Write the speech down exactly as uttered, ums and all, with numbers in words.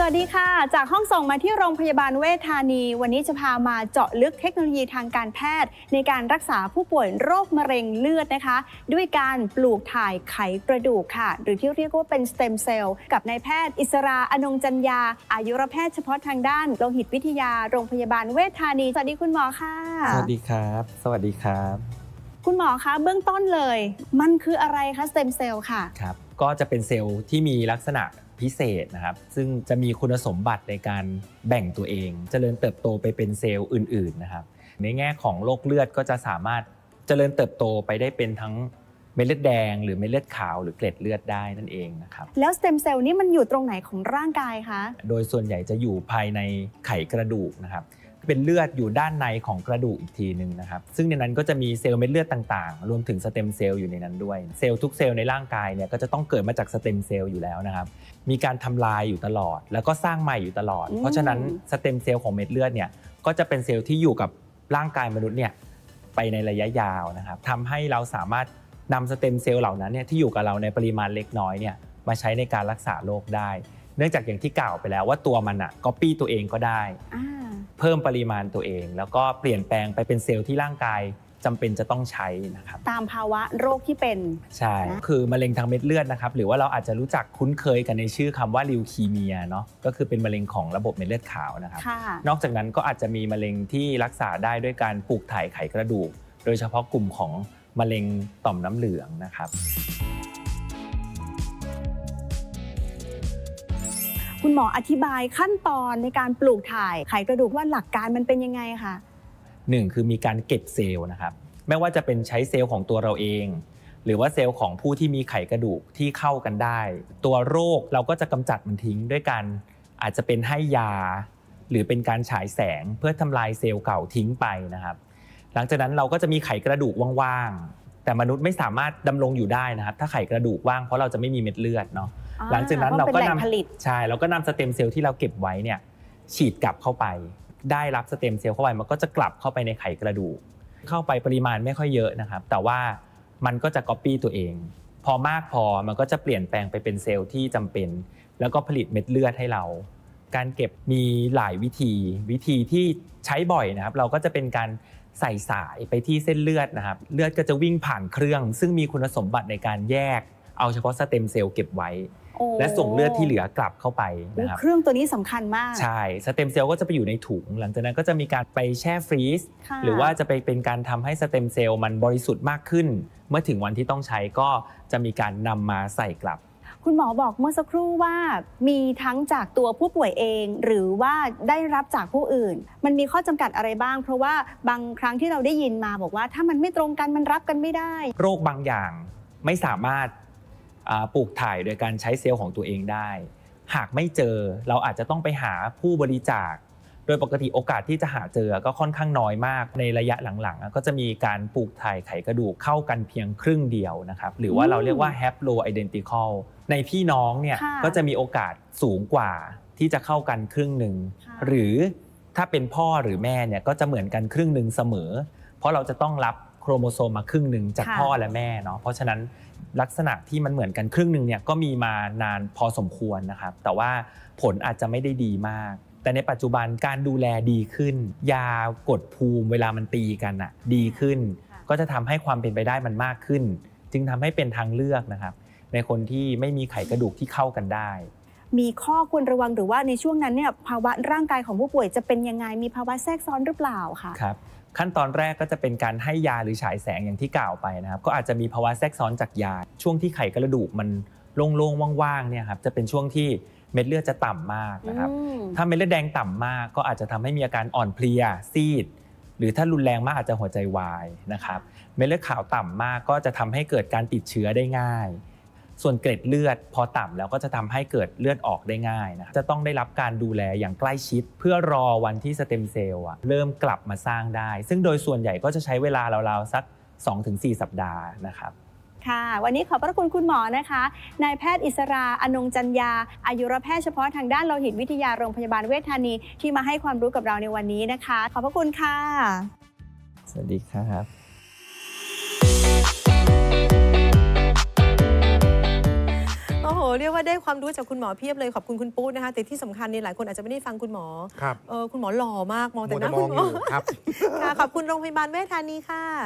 วัสดีค่ะจากห้องส่งมาที่โรงพยาบาลเวชธานีวันนี้จะพามาเจาะลึกเทคโนโลยีทางการแพทย์ในการรักษาผู้ป่วยโรคมะเร็งเลือดนะคะด้วยการปลูกถ่ายไขกระดูกค่ะหรือที่เรียกว่าเป็นสเต็มเซลล์กับนายแพทย์อิสราอนงจันยาอายุรแพทย์เฉพาะทางด้านโลหิตวิทยาโรงพยาบาลเวชธานีสวัสดีคุณหมอค่ะสวัสดีครับสวัสดีครับคุณหมอคะเบื้องต้นเลยมันคืออะไรคะสเต็มเซลล์ค่ะครับก็จะเป็นเซลล์ที่มีลักษณะพิเศษนะครับซึ่งจะมีคุณสมบัติในการแบ่งตัวเองเจริญเติบโตไปเป็นเซลล์อื่นๆนะครับในแง่ของโรคเลือดก็จะสามารถเจริญเติบโตไปได้เป็นทั้งเม็ดเลือดแดงหรือเม็ดเลือดขาวหรือเกล็ดเลือดได้นั่นเองนะครับแล้วสเต็มเซลล์นี่มันอยู่ตรงไหนของร่างกายคะโดยส่วนใหญ่จะอยู่ภายในไขกระดูกนะครับเป็นเลือดอยู่ด้านในของกระดูกอีกทีนึงนะครับซึ่งในนั้นก็จะมีเซลล์เม็ดเลือดต่างๆรวมถึงสเต็มเซลล์อยู่ในนั้นด้วยเซลล์ทุกเซลล์ในร่างกายเนี่ยก็จะต้องเกิดมาจากสเต็มเซลล์อยู่แล้วนะครับมีการทำลายอยู่ตลอดแล้วก็สร้างใหม่อยู่ตลอดเพราะฉะนั้นสเต็มเซลล์ของเม็ดเลือดเนี่ยก็จะเป็นเซลล์ที่อยู่กับร่างกายมนุษย์เนี่ยไปในระยะยาวนะครับทำให้เราสามารถนำสเต็มเซลล์เหล่านั้นเนี่ยที่อยู่กับเราในปริมาณเล็กน้อยเนี่ยมาใช้ในการรักษาโรคได้เนื่องจากอย่างที่กล่าวไปแล้วว่าตัวมันอ่ะก๊อปปี้ตัวเองก็ได้เพิ่มปริมาณตัวเองแล้วก็เปลี่ยนแปลงไปเป็นเซลล์ที่ร่างกายจำเป็นจะต้องใช้นะครับตามภาวะโรคที่เป็นใช่คือมะเร็งทางเม็ดเลือดนะครับหรือว่าเราอาจจะรู้จักคุ้นเคยกันในชื่อคำว่าลิวคีเมียเนาะก็คือเป็นมะเร็งของระบบเม็ดเลือดขาวนะครับนอกจากนั้นก็อาจจะมีมะเร็งที่รักษาได้ด้วยการปลูกถ่ายไขกระดูกโดยเฉพาะกลุ่มของมะเร็งต่อมน้ำเหลืองนะครับคุณหมออธิบายขั้นตอนในการปลูกถ่ายไขกระดูกว่าหลักการมันเป็นยังไงคะหนึ่งคือมีการเก็บเซลล์นะครับไม่ว่าจะเป็นใช้เซลล์ของตัวเราเองหรือว่าเซลล์ของผู้ที่มีไขกระดูกที่เข้ากันได้ตัวโรคเราก็จะกำจัดมันทิ้งด้วยการอาจจะเป็นให้ยาหรือเป็นการฉายแสงเพื่อทำลายเซลล์เก่าทิ้งไปนะครับหลังจากนั้นเราก็จะมีไขกระดูกว่างๆแต่มนุษย์ไม่สามารถดำรงอยู่ได้นะครับถ้าไขกระดูกว่างเพราะเราจะไม่มีเม็ดเลือดเนาะหลังจากนั้นเราก็นำใช่เราก็นำสเต็มเซลล์ที่เราเก็บไว้เนี่ยฉีดกลับเข้าไปได้รับสเต็มเซลล์เข้าไปมันก็จะกลับเข้าไปในไขกระดูกเข้าไปปริมาณไม่ค่อยเยอะนะครับแต่ว่ามันก็จะก๊อปปี้ตัวเองพอมากพอมันก็จะเปลี่ยนแปลงไปเป็นเซลล์ที่จำเป็นแล้วก็ผลิตเม็ดเลือดให้เราการเก็บมีหลายวิธีวิธีที่ใช้บ่อยนะครับเราก็จะเป็นการใส่สายไปที่เส้นเลือดนะครับเลือดก็จะวิ่งผ่านเครื่องซึ่งมีคุณสมบัติในการแยกเอาเฉพาะสเต็มเซลล์เก็บไว้และส่งเลือดที่เหลือกลับเข้าไปนะครับเครื่องตัวนี้สำคัญมากใช่สเต็มเซลล์ก็จะไปอยู่ในถุงหลังจากนั้นก็จะมีการไปแช่ฟรีซหรือว่าจะไปเป็นการทำให้สเต็มเซลล์มันบริสุทธิ์มากขึ้นเมื่อถึงวันที่ต้องใช้ก็จะมีการนำมาใส่กลับคุณหมอบอกเมื่อสักครู่ว่ามีทั้งจากตัวผู้ป่วยเองหรือว่าได้รับจากผู้อื่นมันมีข้อจำกัดอะไรบ้างเพราะว่าบางครั้งที่เราได้ยินมาบอกว่าถ้ามันไม่ตรงกันมันรับกันไม่ได้โรคบางอย่างไม่สามารถปลูกถ่ายโดยการใช้เซลล์ของตัวเองได้หากไม่เจอเราอาจจะต้องไปหาผู้บริจาคโดยปกติโอกาสที่จะหาเจอก็ค่อนข้างน้อยมากในระยะหลังๆก็จะมีการปลูกถ่ายไขกระดูกเข้ากันเพียงครึ่งเดียวนะครับหรือว่าเราเรียกว่า haplo identical ในพี่น้องเนี่ยก็จะมีโอกาสสูงกว่าที่จะเข้ากันครึ่งหนึ่งหรือถ้าเป็นพ่อหรือแม่เนี่ยก็จะเหมือนกันครึ่งหนึ่งเสมอเพราะเราจะต้องรับโครโมโซมมาครึ่งหนึ่งจากพ่อและแม่เนาะเพราะฉะนั้นลักษณะที่มันเหมือนกันครึ่งหนึ่งเนี่ยก็มีมานานพอสมควรนะครับแต่ว่าผลอาจจะไม่ได้ดีมากแต่ในปัจจุบันการดูแลดีขึ้นยากดภูมิเวลามันตีกันอ่ะดีขึ้นก็จะทำให้ความเป็นไปได้มันมากขึ้นจึงทำให้เป็นทางเลือกนะครับในคนที่ไม่มีไขกระดูกที่เข้ากันได้มีข้อควรระวังหรือว่าในช่วงนั้นเนี่ยภาวะร่างกายของผู้ป่วยจะเป็นยังไงมีภาวะแทรกซ้อนหรือเปล่าคะครับขั้นตอนแรกก็จะเป็นการให้ยาหรือฉายแสงอย่างที่กล่าวไปนะครับก็อาจจะมีภาวะแทรกซ้อนจากยาช่วงที่ไขกระดูกมันโล่งๆว่างๆเนี่ยครับจะเป็นช่วงที่เม็ดเลือดจะต่ำมากนะครับถ้าเม็ดเลือดแดงต่ำมากก็อาจจะทำให้มีอาการอ่อนเพลียซีดหรือถ้ารุนแรงมากอาจจะหัวใจวายนะครับเม็ดเลือดขาวต่ำมากก็จะทำให้เกิดการติดเชื้อได้ง่ายส่วนเกล็ดเลือดพอต่ำแล้วก็จะทำให้เกิดเลือดออกได้ง่ายนะจะต้องได้รับการดูแลอย่างใกล้ชิดเพื่อรอวันที่สเต็มเซลล์เริ่มกลับมาสร้างได้ซึ่งโดยส่วนใหญ่ก็จะใช้เวลาราวๆสัก สองถึงสี่ สัปดาห์นะครับค่ะวันนี้ขอบพระคุณคุณหมอนะคะนายแพทย์อิสราอนงจันยาอายุรแพทย์เฉพาะทางด้านโลหิตวิทยาโรงพยาบาลเวชธานีที่มาให้ความรู้กับเราในวันนี้นะคะขอบพระคุณค่ะสวัสดีครับโอ้โหเรียกว่าได้ความรู้จากคุณหมอเพียบเลยขอบคุณคุณปู๊ดนะคะแต่ที่สำคัญเนี่ยหลายคนอาจจะไม่ได้ฟังคุณหมอครับเออคุณหมอหล่อมากมองแต่หน้าคุณหมอครับขอบคุณโรงพยาบาลเวชธานีค่ะ